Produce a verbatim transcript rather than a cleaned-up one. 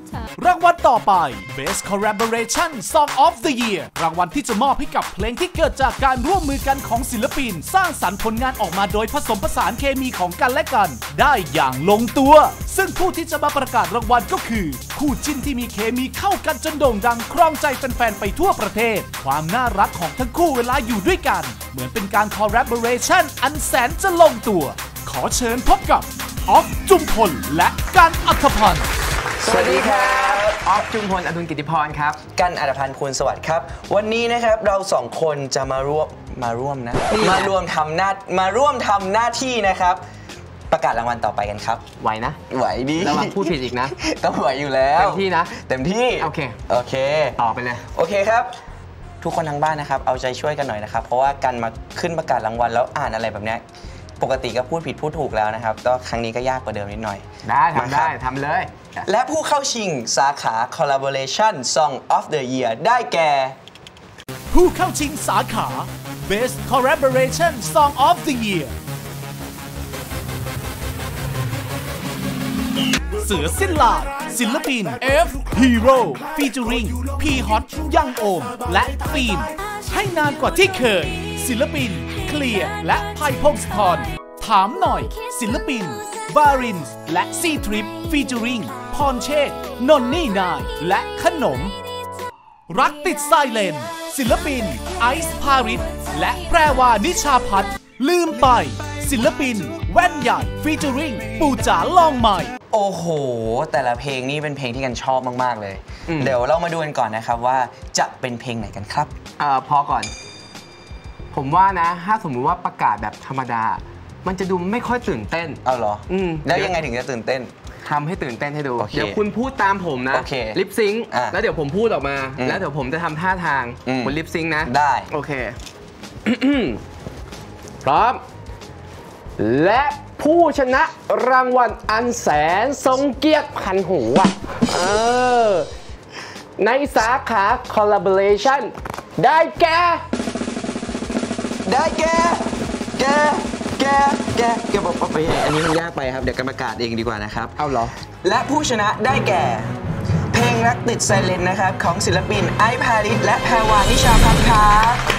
รางวัลต่อไป Best Collaboration Song of the Year รางวัลที่จะมอบให้กับเพลงที่เกิดจากการร่วมมือกันของศิลปินสร้างสรรค์ผลงานออกมาโดยผสมผสานเคมีของกันและกันได้อย่างลงตัวซึ่งผู้ที่จะมาประกาศรางวัลก็คือคู่จิ้นที่มีเคมีเข้ากันจนโด่งดังครองใจแฟนๆไปทั่วประเทศความน่ารักของทั้งคู่เวลาอยู่ด้วยกันเหมือนเป็นการ Collaboration อันแสนจะลงตัวขอเชิญพบกับออฟจุมพลและกันอัธพันธ์สวัสดีครับออฟจุมพลอดุลกิติพรครับกันอัธพันธ์ภูลสวัสดิ์ครับวันนี้นะครับเราสองคนจะมาร่วมมาร่วมนะมาร่วมทำหน้ามาร่วมทำหน้าที่นะครับประกาศรางวัลต่อไปกันครับไหวนะไหวดีระวังพูดผิดอีกนะต้องไหวอยู่แล้วเต็มที่นะเต็มที่โอเคโอเคต่อไปเลยโอเคครับทุกคนทางบ้านนะครับเอาใจช่วยกันหน่อยนะครับเพราะว่ากันมาขึ้นประกาศรางวัลแล้วอ่านอะไรแบบนี้ปกติก็พูดผิดพูดถูกแล้วนะครับก็ครั้งนี้ก็ยากกว่าเดิมนิดหน่อยได้ทำได้ทำเลยและผู้เข้าชิงสาขา Collaboration Song of the Year ได้แก่ผู้เข้าชิงสาขา Best Collaboration Song of the Year เสือสิ้นลายศิลปิน F Hero Featuring P Hot ยังโอมและฟิล์มให้นานกว่าที่เคยศิลปินเคลียร์และไผ่พงศธรถามหน่อยศิลปินบารินส์และซีทริปฟีเจอริงพรเชษนนนี่นายและขนมรักติดไซเลนศิลปินไอซ์พาริสและแพรวานิชาพัฒน์ลืมไปศิลปินแว่นใหญ่ฟีเจอริงปูจ๋าลองใหม่โอ้โหแต่ละเพลงนี่เป็นเพลงที่กันชอบมากๆเลยเดี๋ยวเรามาดูกันก่อนนะครับว่าจะเป็นเพลงไหนกันครับเอ่อพอก่อนผมว่านะถ้าสมมุติว่าประกาศแบบธรรมดามันจะดูไม่ค่อยตื่นเต้นเอาเหรออืมแล้วยังไงถึงจะตื่นเต้นทำให้ตื่นเต้นให้ดูเดี๋ยวคุณพูดตามผมนะลิปซิงค์แล้วเดี๋ยวผมพูดออกมาแล้วเดี๋ยวผมจะทำท่าทางคุณลิปซิงค์นะได้โอเคพร้อมและผู้ชนะรางวัลอันแสนทรงเกียรติพันหัวเออในสาขา collaboration ได้แก่ได้แก่แกแกแกแกบอกไปอันนี้มันยากไปครับเดี๋ยวกรรมการเองดีกว่านะครับเอาเหรอและผู้ชนะได้แก่เพลงรักติดไซเลนนะครับของศิลปินไอซ์พาริสและแพรวานิชาพัฒน์ครับ